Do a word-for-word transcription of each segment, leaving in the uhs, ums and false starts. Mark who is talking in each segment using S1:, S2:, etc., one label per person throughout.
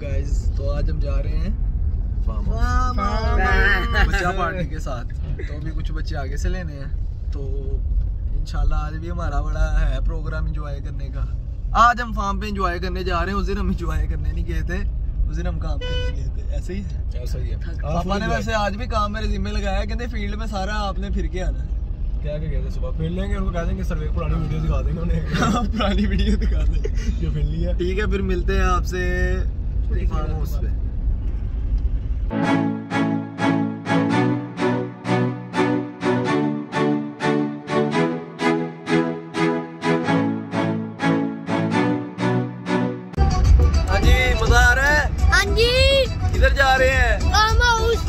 S1: Guys, तो आज हम जा रहे हैं बच्चा पार्टी के साथ। तो अभी कुछ बच्चे आगे से लेने हैं, तो इंशाल्लाह आज भी हमारा बड़ा है प्रोग्राम एंजॉय करने का। आज हम फार्म पे एंजॉय करने जा रहे हैं, उस दिन हम एंजॉय करने नहीं गए थे, उस दिन हम काम करने गए थे। ऐसे ही ऐसा ही है। पापा ने वैसे आज भी काम मेरे जिम्मे लगाया, कहते फील्ड में सारा आपने फिर के आना है। क्या क्या कहते सुबह फिर लेंगे, उनको कह देंगे सर्वे पुरानी वीडियो दिखा देंगे उन्हें। पुरानी वीडियो दिखा देंगे जो फिर लिया। ठीक है, फिर मिलते हैं आपसे फार्म हाउस पे। हाँ जी, मजा आ रहा है?
S2: हाँ जी।
S1: किधर जा रहे हैं?
S2: Farm house.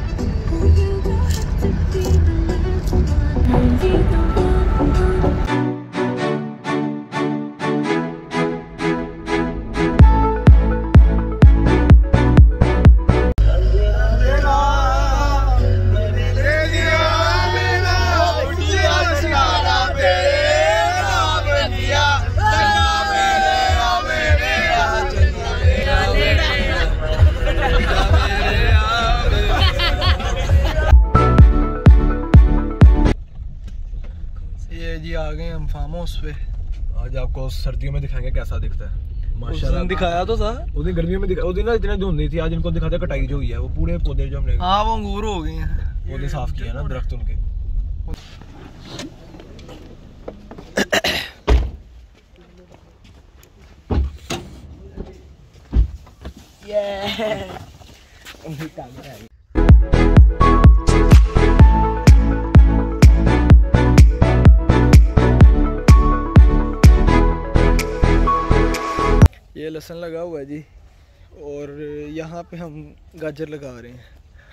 S1: ये जी आ गए हम फार्म हाउस पे।
S3: आज आपको सर्दियों में दिखाएंगे कैसा दिखता है। माशाल्लाह
S1: दिखाया तो था
S3: उस दिन गर्मियों में दिखा, उस दिन ना इतने धुंध नहीं थी। आज इनको दिखाते कटाई जो हुई है, वो पूरे पौधे जो हमने
S1: हाँ वो अंगूर हो गए हैं,
S3: पौधे साफ किए ना दरख्त उनके।
S1: ये लहसुन लगा हुआ है जी, और यहाँ पे हम गाजर लगा रहे हैं।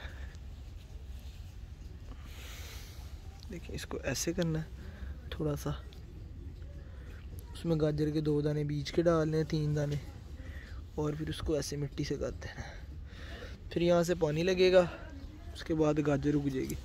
S1: देखिए, इसको ऐसे करना है थोड़ा सा, उसमें गाजर के दो दाने बीज के डालने हैं, तीन दाने, और फिर उसको ऐसे मिट्टी से गाते हैं। फिर यहाँ से पानी लगेगा, उसके बाद गाजर उग जाएगी।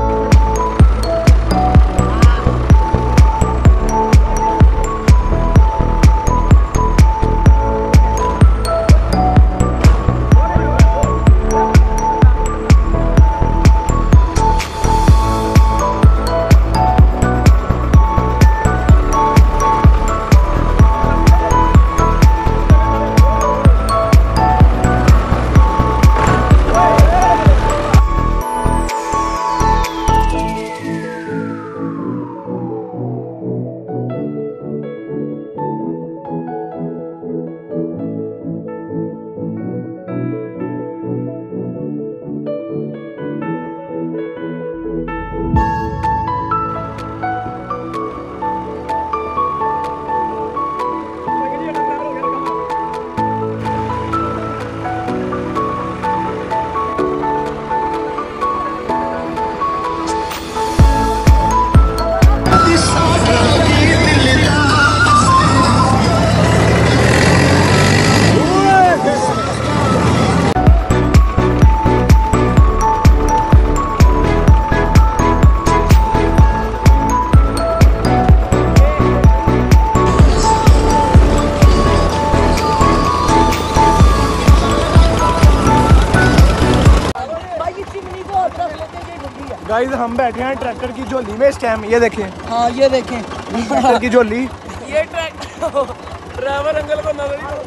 S3: गाइस हम बैठे हैं ट्रैक्टर की झोली में इस टाइम। ये देखें,
S1: हाँ ये देखें
S3: ट्रैक्टर की झोली।
S1: ये ट्रैक्टर ड्राइवर अंकल को नजर ही।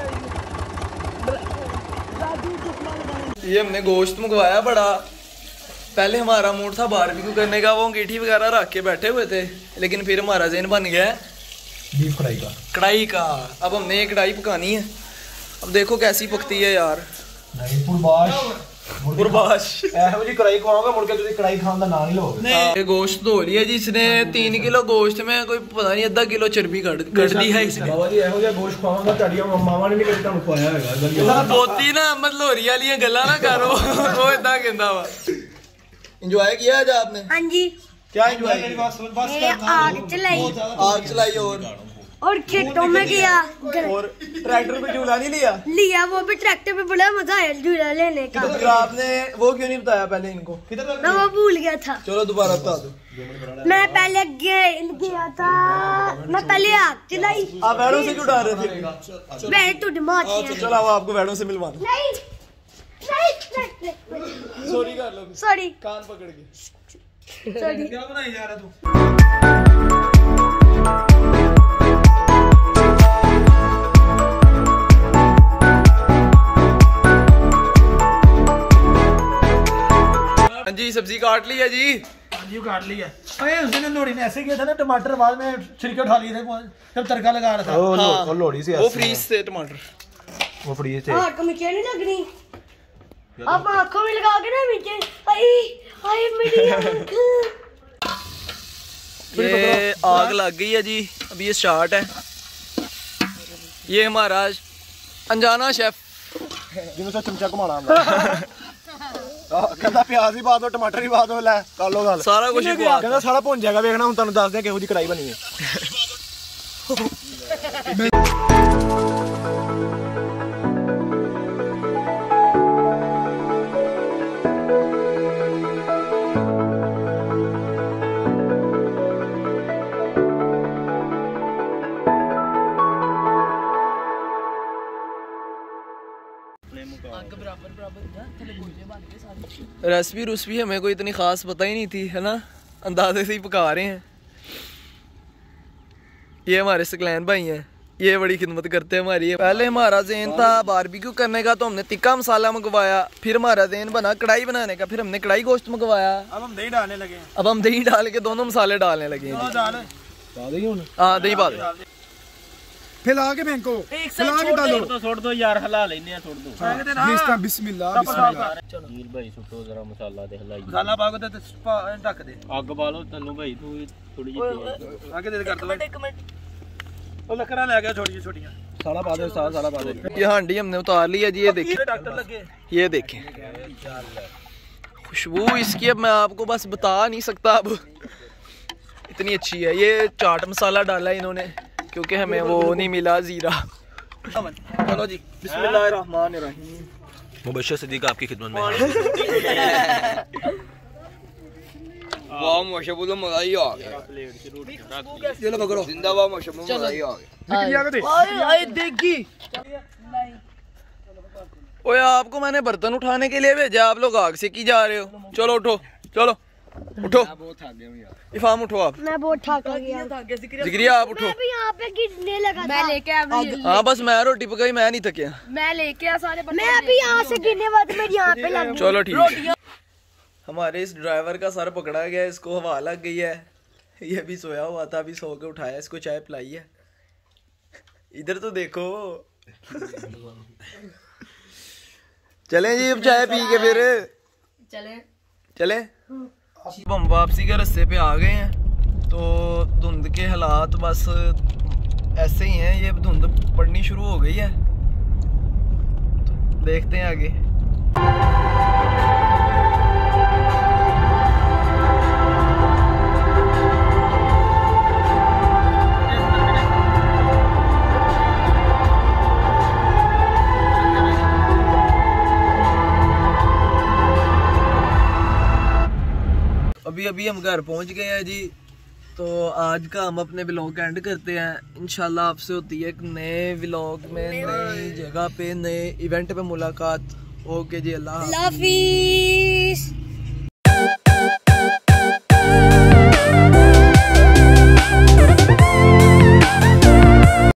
S1: ये हमने गोश्त मंगवाया बड़ा। पहले हमारा मूड था बारबेक्यू करने का, वो अंगीठी वगैरह रख के बैठे हुए थे, लेकिन फिर हमारा ज़हन बन गया है
S3: बीफ कढ़ाई का
S1: कढ़ाई का। अब हमने ये कढ़ाई पकानी है। अब देखो कैसी पकती है यार।
S3: नहीं पुरबाश
S1: पुरबाश
S3: ਇਹੋ ਜੀ ਕੜਾਈ ਖਵਾਉਂਗਾ, ਮੁੜ ਕੇ ਤੁਸੀਂ ਕੜਾਈ ਖਾਣ ਦਾ ਨਾਂ नहीं लोगे।
S1: ये गोश्त धो लिया जी इसने। तीन किलो गोश्त में कोई पता नहीं आधा किलो चर्बी कट कट दी है इसने।
S3: बाबा जी ਇਹੋ ਜਿਹਾ ਗੋਸ਼ਤ ਖਵਾਉਂਗਾ, ਤੁਹਾਡੀਆਂ ਮਾਵਾਂ ਨੇ ਨਹੀਂ ਕਦੇ ਤੁਹਾਨੂੰ ਖਵਾਇਆ ਹੈਗਾ।
S1: ਬੋਤੀ ਨਾ ਅਹਿਮਦ ਲੋਹਰੀ ਵਾਲੀਆਂ ਗੱਲਾਂ ਨਾ ਕਰੋ, ਉਹ ਇਦਾਂ ਕਹਿੰਦਾ ਵਾ। इंजॉय किया आज आपने?
S2: हाँ जी।
S1: क्या इंजॉय किया?
S2: आग चलाई।
S1: आग चलाई और
S2: और खेतों में गया
S1: और ट्रैक्टर पे झूला नहीं लिया
S2: लिया वो भी ट्रैक्टर पे बड़ा मजा आया झूला लेने का।
S1: तो आपने वो क्यों नहीं बताया पहले इनको?
S2: मैं वो भूल गया था।
S1: चलो दोबारा बता दो।
S2: मैं पहले गे- गया था मैं पहले आग चलाई।
S1: आप वैडों से क्यों डर रहे थे?
S2: मैं तो दिमाग
S1: चलो अब आपको वैडों से मिलवा दो।
S2: नहीं नहीं
S1: सॉरी कर लो,
S2: सॉरी
S1: कान पकड़ के।
S2: सॉरी।
S3: क्या बनाई जा रहा तू?
S1: हाँ जी सब्जी काट ली है जी।
S3: जी काट लिया। अरे उस दिन लोड़ी ने ऐसे किया था ना, टमाटर बाद में छिलके उठा लिए थे जब तड़का लगा रहा था।
S1: हाँ,
S3: वो लोड़ी से
S1: वो फ्रीज से टमाटर
S3: वो फ्रीज से
S2: आँख में क्या नहीं लगनी अब आँखों में लगा के ना मीठे आई आई मेरी आँख।
S1: ये आग लग गई है जी, अभी ये स्टार्ट है। ये हमारा अनजाना शेफ
S3: जिन्होंने चमचा घुमाना कहता प्याज ही पा दो टमाटर ही पा दो ले कर लो गल
S1: सारा कुछ ही पवा
S3: कहता सारा भुन जाएगा। ਵੇਖਣਾ ਹੁਣ ਤੁਹਾਨੂੰ ਦੱਸਦੇ ਆ ਕਿਹੋ ਜੀ ਕੜਾਈ ਬਣੀ ਹੈ।
S1: रेसिपी रुसपी हमें कोई इतनी खास पता ही नहीं थी, है ना, अंदाजे से ही पका रहे हैं। ये हमारे सकलैन भाई हैं, ये बड़ी खिदमत करते हैं हमारी। पहले हमारा ज़हन था बारबेक्यू करने का, तो हमने तिक्का मसाला मंगवाया। फिर हमारा ज़हन बना कढ़ाई बनाने का, फिर हमने कढ़ाई गोश्त मंगवाया।
S3: अब हम दही डालने लगे हैं।
S1: अब हम दही डाल के दोनों मसाले डालने लगे हैं।
S3: डाल दही हूं
S1: हाँ दही डाल
S4: फैला के फेंको, फैला के डालो।
S5: तो छोड़ दो यार, हला लेने छोड़ दो।
S4: बिस्मिल्लाह बिस्मिल्लाह बिस्मिल्लाह।
S5: नील भाई सुटो जरा मसाला दे हलाई।
S3: मसाला पा के ते ढक दे।
S5: अग बालो तन्नू भाई तू थोड़ी जी
S3: आगे दे कर दो। एक मिनट वो लकड़ा ले गया छोटी छोटियां। साला पा दे, साला साला पा दे।
S1: ये हांडी हमने उतार ली है जी। ये देखिए
S3: डॉक्टर लगे,
S1: ये देखें खुशबू इसकी, अब मैं आपको बस बता नहीं सकता, अब इतनी अच्छी है। ये चाट मसाला डाला है इन्होंने क्योंकि हमें वो नहीं मिला जीरा।
S3: चलो जी बिस्मिल्लाहिर्रहमानिर्रहीम। मुबश्शिर सिद्दीक आपकी खिदमत में।
S1: वाह माशाल्लाह मजा ही आ गया।
S3: ये लो पकड़ो।
S1: जिंदाबाद माशाल्लाह मजा ही आ गया।
S3: आए आए देखी।
S1: ओए आपको मैंने बर्तन उठाने के लिए भेजा, आप लोग आग से की जा रहे हो। चलो उठो, चलो उठो। इफाम उठो आप।
S2: मैं बहुत थका गया।
S1: जिगरिया आप उठो।
S2: मैं भी यहाँ पे गिरने लगा
S6: मैं लेके आ
S1: हाँ बस मैं रोटी पकाई, मैं नहीं थकिया।
S6: मैं लेके आ सारे
S2: मैं अभी यहाँ से गिरने वाला, मेरे यहाँ पे लग
S1: चलो ठीक है। हमारे इस ड्राइवर का सर पकड़ा गया, इसको हवा लग गई है। ये भी सोया हुआ था, अभी सो के उठाया, इसको चाय पिलाई है। इधर तो देखो। चलें जी अब चाय पी के फिर
S6: चले
S1: चले। हम वापसी के रास्ते पे आ गए हैं, तो धुंध के हालात बस ऐसे ही हैं। ये धुंध पड़नी शुरू हो गई है, तो देखते हैं आगे। अभी अभी हम घर पहुंच गए हैं जी। तो आज का हम अपने व्लॉग का एंड करते हैं। इंशाल्लाह आपसे होती है एक नए व्लॉग में, नई जगह पे, नए इवेंट पे मुलाकात। ओके जी, अल्लाह
S2: हाफिज़।